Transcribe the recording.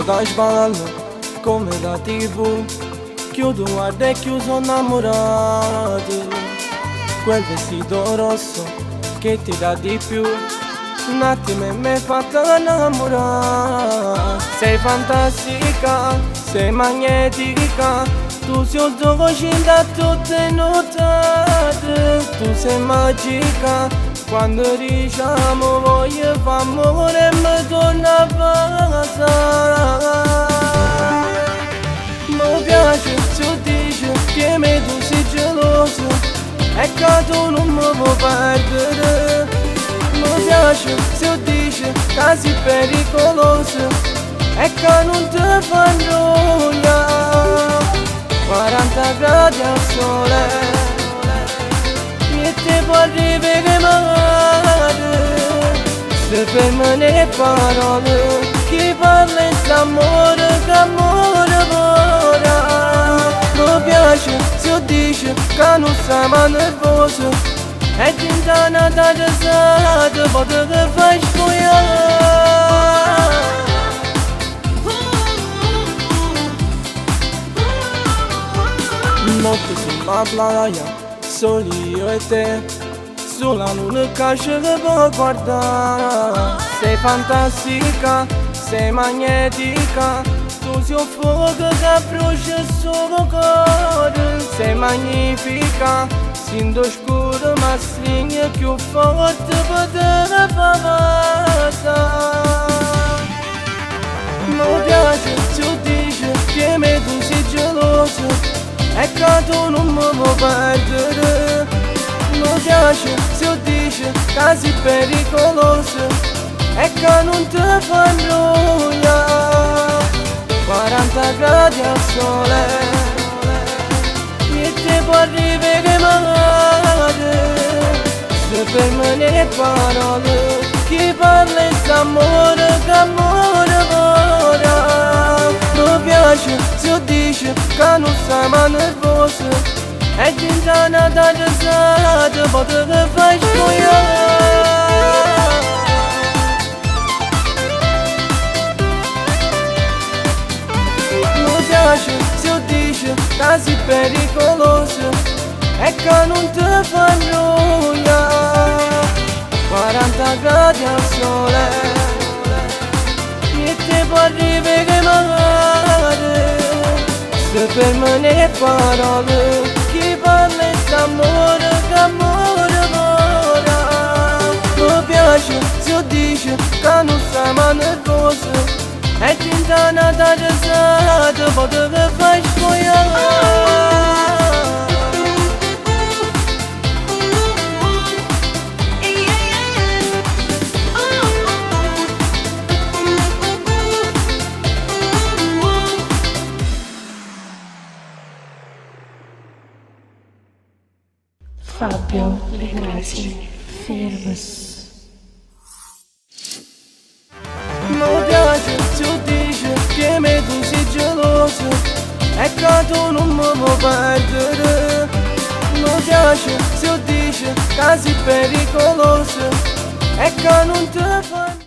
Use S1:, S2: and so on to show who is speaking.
S1: da sballo come da TV, chiudo guarda e chiuso innamorato. Quel vestito rosso che ti dà di più, un attimo e mi hai fatto innamorare. Sei fantastica, sei magnetica, tu sei il tuo vicino da tutte notate. Tu sei magica, quando diciamo voglio fare amore e mi torna a casa. Mi piace se dici che me tu sei geloso e che tu non mi puoi perdere. Mi piace se dici che sei pericoloso e che non ti fa nulla. 40 gradi al sole e ti può arrivare male. Se fermo le parole, chi parla in amore, che amore vorrà. Mi piace se dici che non sei mai nervoso e ti intana da risate, poi ti fai sfogliare. Notte sulla playa, soli io e te, sulla luna che ci può guardare. Sei fantastica, sei magnetica, tu sei un fuoco che brucia il suo cuore. Sei magnifica, siendo scuro ma stringe più forte per te passare. Mi piace se dici che me tu sei geloso e che tu non mi puoi perdere. Mi piace se dici che sei pericoloso e che non ti fa nulla. 40 gradi al sole e ti può arrivare male. Se fermo le parole, chi parla in amore, che amore vorrà. Mi piace se dici che non sei mai nervoso e ti intana da risate, poi ti fai sfogliare. Mi piace se dici che sei pericoloso e che non ti fa nulla. 40 gradi al sole e ti può arrivare male. Se fermo le parole, chi parla in amore, che amore vorrà. Mi piace se dici che non sei mai nervoso e ti intana da risate, poi ti fai sfogliare.
S2: Fabio Legrasi Films.
S1: Mi piace se dici che me tu sei geloso e che tu non mi puoi perdere. Mi piace se dici che sei pericoloso e che non ti fa